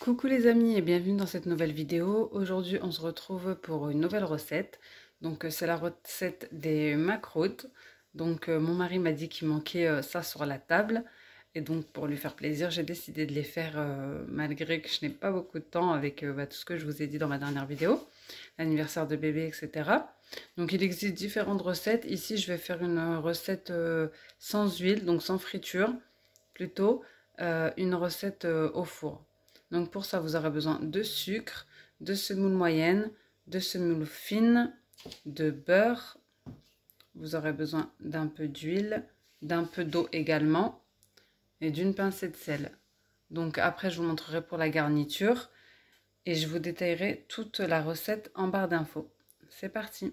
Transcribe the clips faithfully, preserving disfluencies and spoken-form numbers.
Coucou les amis et bienvenue dans cette nouvelle vidéo. Aujourd'hui on se retrouve pour une nouvelle recette. Donc euh, c'est la recette des macroutes. Donc euh, mon mari m'a dit qu'il manquait euh, ça sur la table. Et donc pour lui faire plaisir j'ai décidé de les faire euh, malgré que je n'ai pas beaucoup de temps avec euh, bah, tout ce que je vous ai dit dans ma dernière vidéo. L'anniversaire de bébé et cetera. Donc il existe différentes recettes. Ici je vais faire une recette euh, sans huile, donc sans friture. Plutôt euh, une recette euh, au four. Donc pour ça, vous aurez besoin de sucre, de semoule moyenne, de semoule fine, de beurre. Vous aurez besoin d'un peu d'huile, d'un peu d'eau également et d'une pincée de sel. Donc après, je vous montrerai pour la garniture et je vous détaillerai toute la recette en barre d'infos. C'est parti.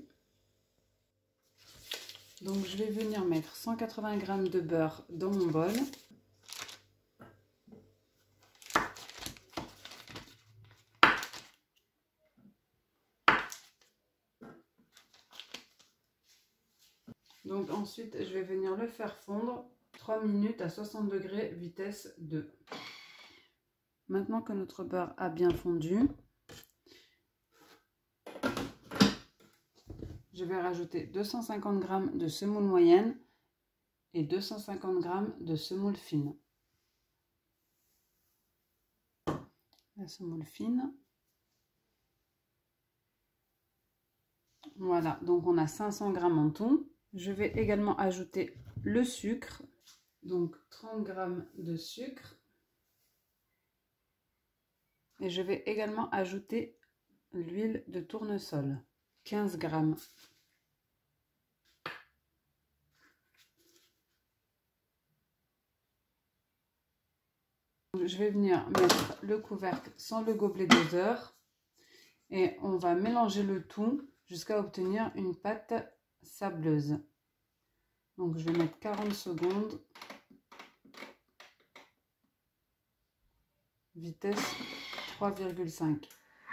Donc je vais venir mettre cent quatre-vingts grammes de beurre dans mon bol. Donc ensuite, je vais venir le faire fondre trois minutes à soixante degrés, vitesse deux. Maintenant que notre beurre a bien fondu, je vais rajouter deux cent cinquante grammes de semoule moyenne et deux cent cinquante grammes de semoule fine. La semoule fine. Voilà, donc on a cinq cents grammes en tout. Je vais également ajouter le sucre, donc trente grammes de sucre. Et je vais également ajouter l'huile de tournesol, quinze grammes. Je vais venir mettre le couvercle sans le gobelet doseur et on va mélanger le tout jusqu'à obtenir une pâte sableuse. Donc je vais mettre quarante secondes, vitesse trois virgule cinq.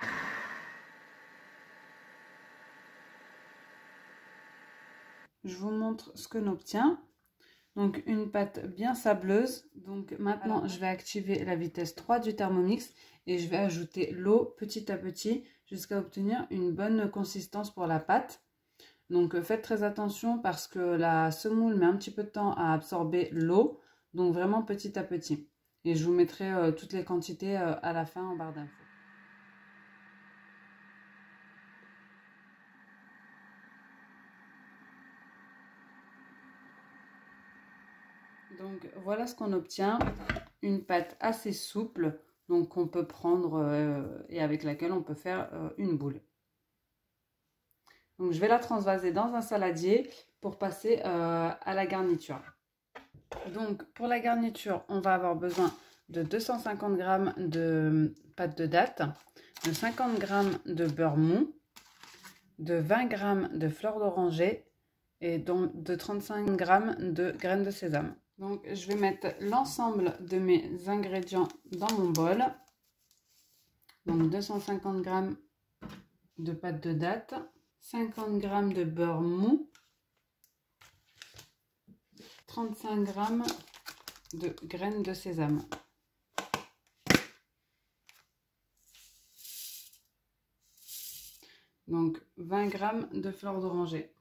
Je vous montre ce que l'on obtient. Donc une pâte bien sableuse. Donc maintenant je vais activer la vitesse trois du Thermomix et je vais ajouter l'eau petit à petit jusqu'à obtenir une bonne consistance pour la pâte. Donc faites très attention parce que la semoule met un petit peu de temps à absorber l'eau. Donc vraiment petit à petit. Et je vous mettrai euh, toutes les quantités euh, à la fin en barre d'infos. Donc voilà ce qu'on obtient, une pâte assez souple, donc qu'on peut prendre euh, et avec laquelle on peut faire euh, une boule. Donc je vais la transvaser dans un saladier pour passer euh, à la garniture. Donc pour la garniture, on va avoir besoin de deux cent cinquante grammes de pâte de dattes, de cinquante grammes de beurre mou, de vingt grammes de fleur d'oranger et de trente-cinq grammes de graines de sésame. Donc je vais mettre l'ensemble de mes ingrédients dans mon bol. Donc deux cent cinquante grammes de pâte de dattes, cinquante grammes de beurre mou, trente-cinq grammes de graines de sésame. Donc vingt grammes de fleur d'oranger.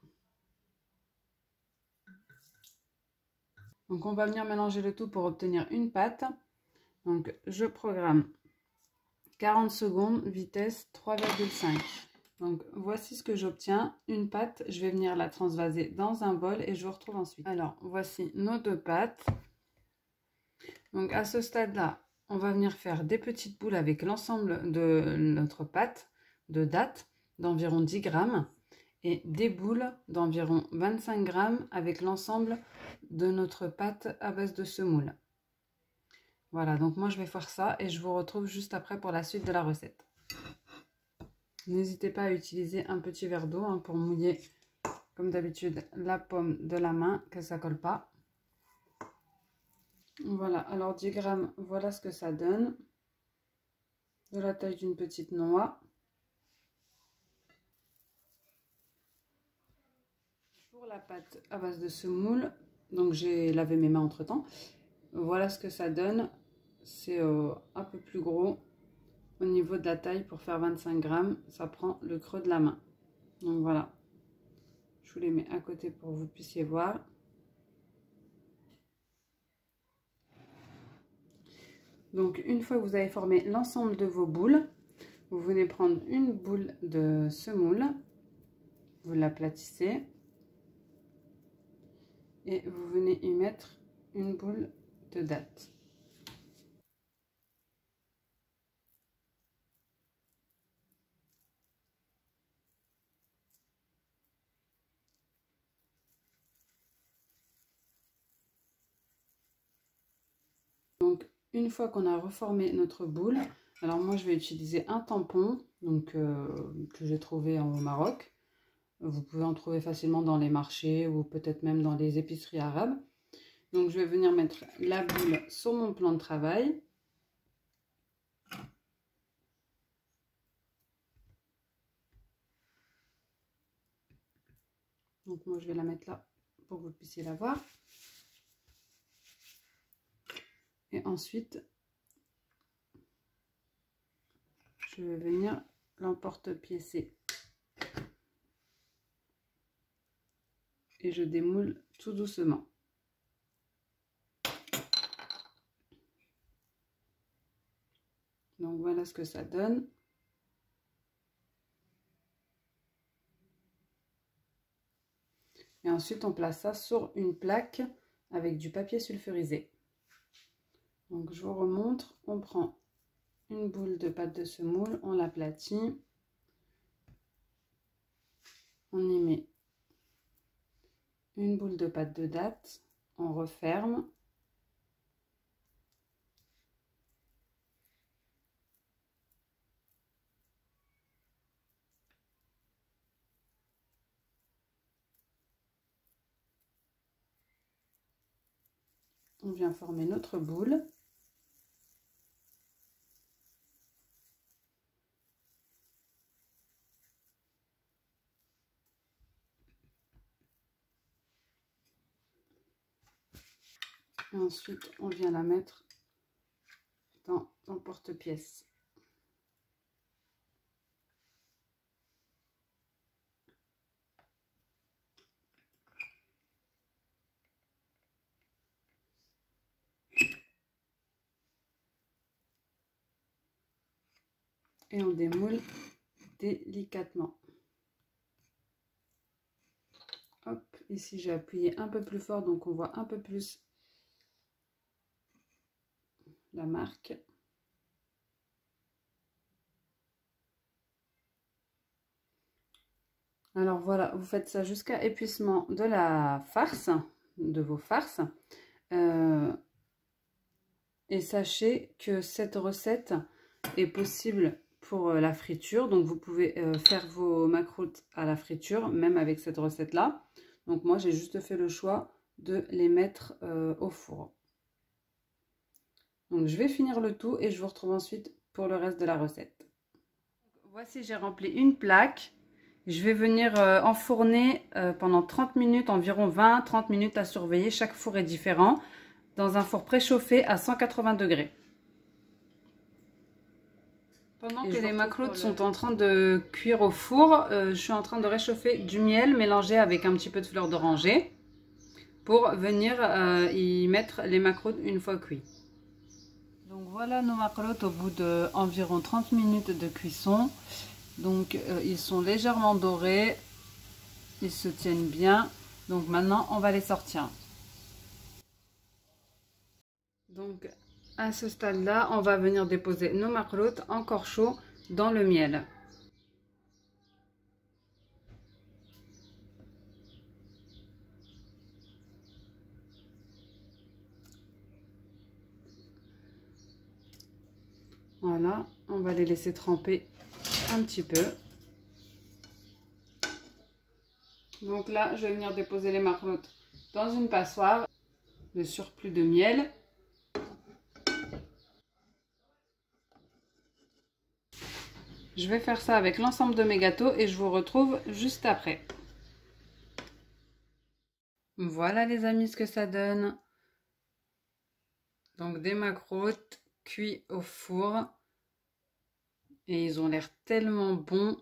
Donc on va venir mélanger le tout pour obtenir une pâte. Donc je programme quarante secondes, vitesse trois virgule cinq. Donc voici ce que j'obtiens, une pâte. Je vais venir la transvaser dans un bol et je vous retrouve ensuite. Alors voici nos deux pâtes. Donc à ce stade-là, on va venir faire des petites boules avec l'ensemble de notre pâte de dattes d'environ dix grammes. Et des boules d'environ vingt-cinq grammes avec l'ensemble de notre pâte à base de semoule. Voilà, donc moi je vais faire ça et je vous retrouve juste après pour la suite de la recette. N'hésitez pas à utiliser un petit verre d'eau hein, pour mouiller comme d'habitude la paume de la main, que ça colle pas. Voilà, alors dix grammes, voilà ce que ça donne. De la taille d'une petite noix. Pour la pâte à base de semoule, donc j'ai lavé mes mains entre temps. Voilà ce que ça donne. C'est euh, un peu plus gros. au niveau de la taille pour faire vingt-cinq grammes, ça prend le creux de la main. Donc voilà, je vous les mets à côté pour que vous puissiez voir. Donc une fois que vous avez formé l'ensemble de vos boules, vous venez prendre une boule de semoule, vous l'aplatissez et vous venez y mettre une boule de date. Donc une fois qu'on a reformé notre boule, alors moi je vais utiliser un tampon donc euh, que j'ai trouvé au Maroc. Vous pouvez en trouver facilement dans les marchés ou peut-être même dans les épiceries arabes. Donc je vais venir mettre la boule sur mon plan de travail. Donc moi je vais la mettre là pour que vous puissiez la voir. Et ensuite, je vais venir l'emporte-piécer. Et je démoule tout doucement. Donc voilà ce que ça donne. Et ensuite, on place ça sur une plaque avec du papier sulfurisé. Donc je vous remontre, on prend une boule de pâte de semoule, on l'aplatit, on y met une boule de pâte de date, on referme. On vient former notre boule. Et ensuite, on vient la mettre dans un porte-pièce. Et on démoule délicatement. Hop, ici j'ai appuyé un peu plus fort, donc on voit un peu plus la marque. Alors voilà, vous faites ça jusqu'à épuisement de la farce, de vos farces. Euh, et sachez que cette recette est possible pour la friture. Donc vous pouvez euh, faire vos macroutes à la friture, même avec cette recette-là. Donc moi, j'ai juste fait le choix de les mettre euh, au four. Donc je vais finir le tout et je vous retrouve ensuite pour le reste de la recette. Voici, j'ai rempli une plaque. Je vais venir euh, enfourner euh, pendant trente minutes, environ vingt à trente minutes à surveiller. Chaque four est différent. Dans un four préchauffé à cent quatre-vingts degrés. Pendant que les macroutes sont en train de cuire au four, euh, je suis en train de réchauffer du miel mélangé avec un petit peu de fleur d'oranger pour venir euh, y mettre les macroutes une fois cuits. Donc voilà nos macroutes au bout d'environ trente minutes de cuisson. Donc euh, ils sont légèrement dorés, ils se tiennent bien. Donc maintenant on va les sortir. Donc à ce stade-là, on va venir déposer nos macroutes encore chauds dans le miel. Voilà, on va les laisser tremper un petit peu. Donc là, je vais venir déposer les macroutes dans une passoire. Le surplus de miel. Je vais faire ça avec l'ensemble de mes gâteaux et je vous retrouve juste après. Voilà les amis ce que ça donne. Donc des macroutes cuits au four. Et ils ont l'air tellement bons.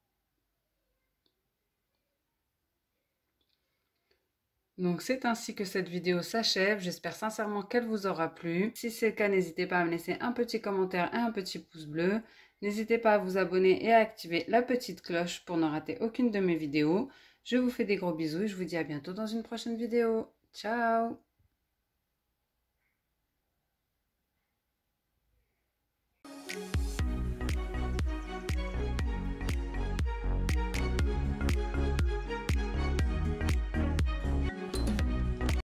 Donc c'est ainsi que cette vidéo s'achève. J'espère sincèrement qu'elle vous aura plu. Si c'est le cas, n'hésitez pas à me laisser un petit commentaire et un petit pouce bleu. N'hésitez pas à vous abonner et à activer la petite cloche pour ne rater aucune de mes vidéos. Je vous fais des gros bisous et je vous dis à bientôt dans une prochaine vidéo. Ciao!